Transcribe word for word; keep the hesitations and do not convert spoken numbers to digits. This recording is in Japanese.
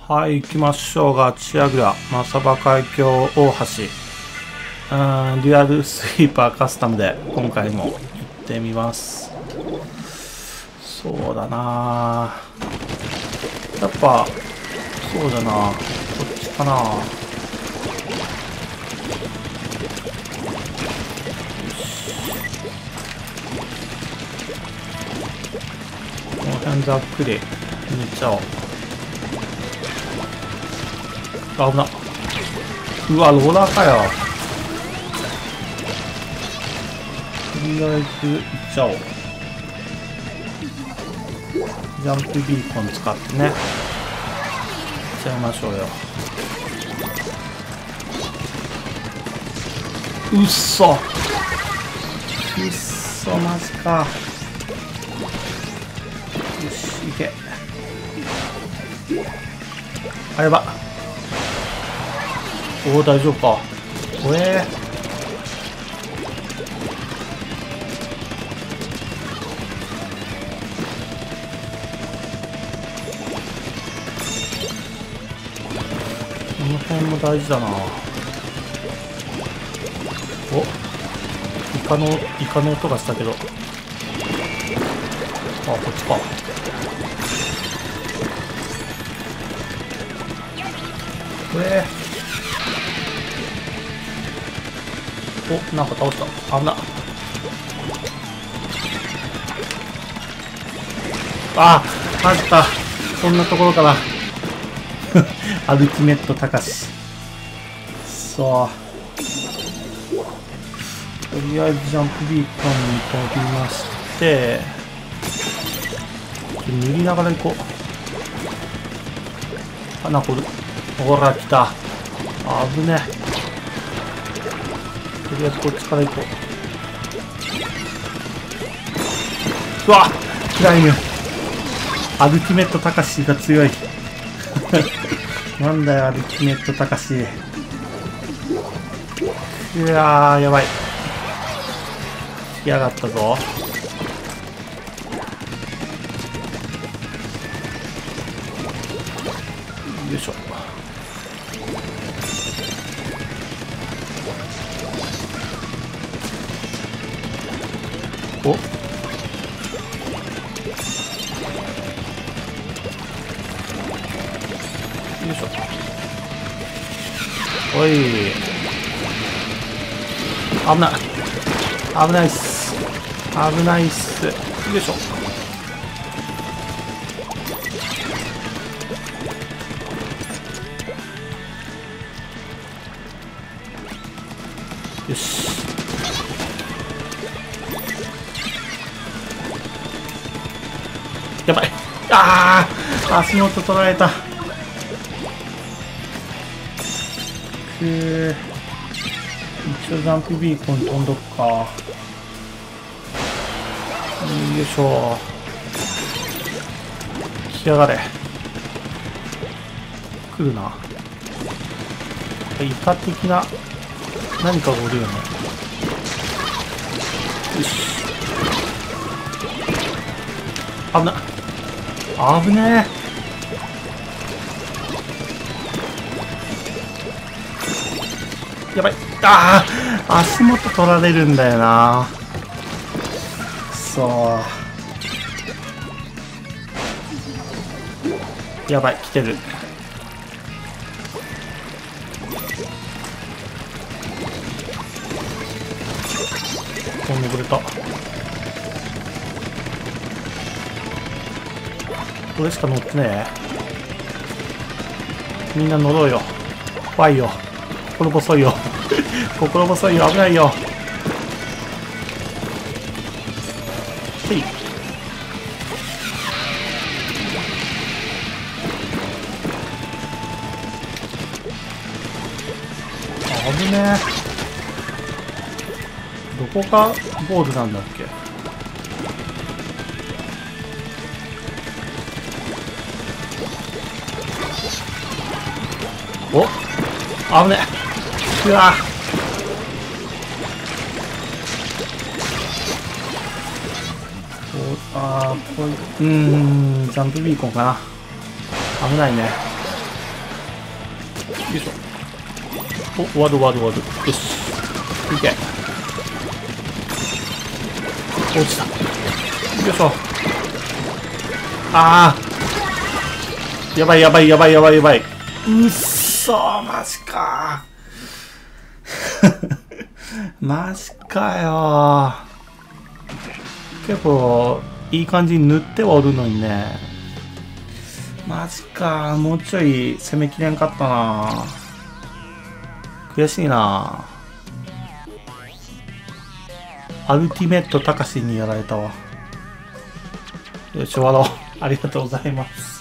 はい、行きましょう。ガチアグラ、マサバ海峡大橋。うーん、デュアルスイーパーカスタムで今回も行ってみます。そうだなぁ。やっぱ、そうだなぁ。こっちかなぁ。この辺ざっくり見ちゃおう。あ、危な。うわ、ローラーかよ。とりあえず行っちゃおう。ジャンプビーコン使ってね。行っちゃいましょうよ。うっそ。うっそ、マジか。よし、行け。あ、やば。おお、大丈夫か。おえー、この辺も大事だな。お、イカのイカの音がしたけど、あ、こっちか。えーお、なんか倒した。危な。ああ、マジか。そんなところかな。アルティメットたかし。そう。とりあえずジャンプビーコンに飛びまして、塗りながら行こう。花掘る。ほら、来た。危ね。とりあえずこっちから行こう。うわ、クライム。アルティメットたかしが強い。なんだよ、アルティメットたかし。うわー、やばい。来やがったぞ。よいしょ。お、よいしょ。おい、危ない危ないっす危ないっす。よいしょ。よし、やばい。ああ、足元取られた。くー、一応ジャンプビーコン飛んどくか。よいしょ。来やがれ。来るな。イカ的な何かがおるよね。よし。危ない。危ねえ。やばい。ああ、足元取られるんだよな。そう。やばい、来てる。お、登れた。これしか乗ってねえ。みんな乗ろうよ。怖いよ。心細いよ。心細いよ。危ないよ。はい。危ねえ。どこがゴールなんだっけ。お、危ねえ。うわ。お、あー、これ、うーん、ジャンプビーコンかな。危ないね。 いしょ。お、終わる終わる終わる。よし。いけ。落ちた。よいしょ。あー。やばいやばいやばいやばいやばい。うっそー、マジかー。マジかよー。結構、いい感じに塗ってはおるのにね。マジかー。もうちょい攻めきれんかったなー。悔しいなー。アルティメットたかしにやられたわ。よし、終わろう。ありがとうございます。